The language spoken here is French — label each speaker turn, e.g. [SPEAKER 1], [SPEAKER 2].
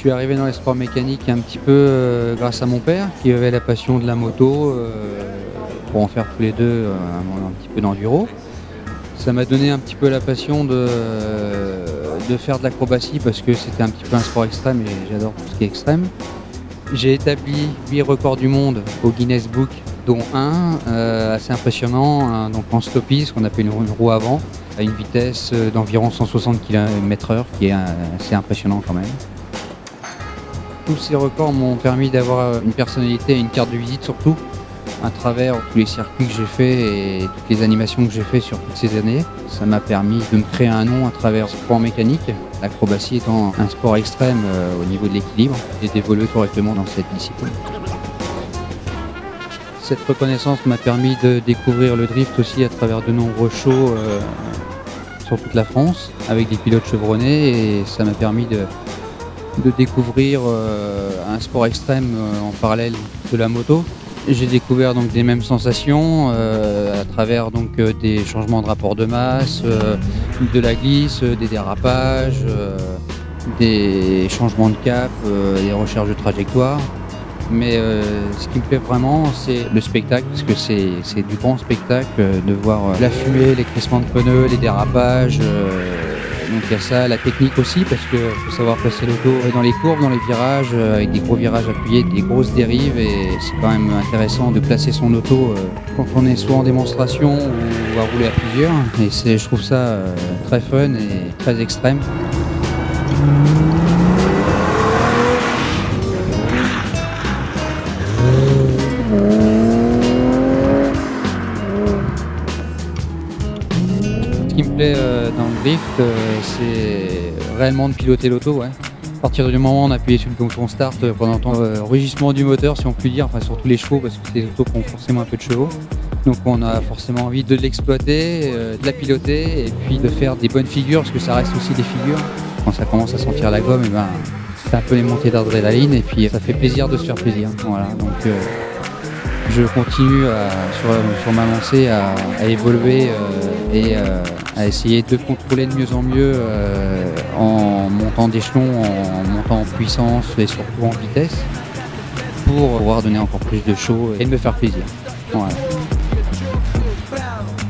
[SPEAKER 1] suis arrivé dans les sports mécaniques un petit peu grâce à mon père qui avait la passion de la moto pour en faire tous les deux un petit peu d'enduro. Ça m'a donné un petit peu la passion de faire de l'acrobatie parce que c'était un petit peu un sport extrême et j'adore tout ce qui est extrême. J'ai établi 8 records du monde au Guinness Book, dont un assez impressionnant, donc en stoppie, ce qu'on appelle une roue avant, à une vitesse d'environ 160 km/h, qui est assez impressionnant quand même. Tous ces records m'ont permis d'avoir une personnalité et une carte de visite surtout, à travers tous les circuits que j'ai faits et toutes les animations que j'ai faites sur toutes ces années. Ça m'a permis de me créer un nom à travers ce sport mécanique, l'acrobatie étant un sport extrême au niveau de l'équilibre et d'évoluer correctement dans cette discipline. Cette reconnaissance m'a permis de découvrir le drift aussi à travers de nombreux shows sur toute la France avec des pilotes chevronnés et ça m'a permis de découvrir un sport extrême en parallèle de la moto. J'ai découvert donc des mêmes sensations à travers donc des changements de rapport de masse, de la glisse, des dérapages, des changements de cap, des recherches de trajectoire. Mais ce qui me plaît vraiment, c'est le spectacle, parce que c'est du grand spectacle de voir la fumée, les crissements de pneus, les dérapages. Donc il y a ça, la technique aussi, parce qu'il faut savoir placer l'auto dans les courbes, dans les virages, avec des gros virages appuyés, des grosses dérives, et c'est quand même intéressant de placer son auto quand on est soit en démonstration ou à rouler à plusieurs. Et je trouve ça très fun et très extrême. Ce qui me plaît dans le drift, c'est réellement de piloter l'auto. Ouais. À partir du moment où on appuie sur le bouton start, on entend le rugissement du moteur, si on peut dire, enfin surtout les chevaux, parce que c'est des autos qui ont forcément un peu de chevaux. Donc on a forcément envie de l'exploiter, de la piloter, et puis de faire des bonnes figures, parce que ça reste aussi des figures. Quand ça commence à sentir la gomme, et ben, c'est un peu les montées d'adrénaline, et puis ça fait plaisir de se faire plaisir. Voilà, donc je continue sur ma lancée à évoluer et à essayer de contrôler de mieux en mieux en montant d'échelon, en montant en puissance et surtout en vitesse pour pouvoir donner encore plus de show et de me faire plaisir. Voilà.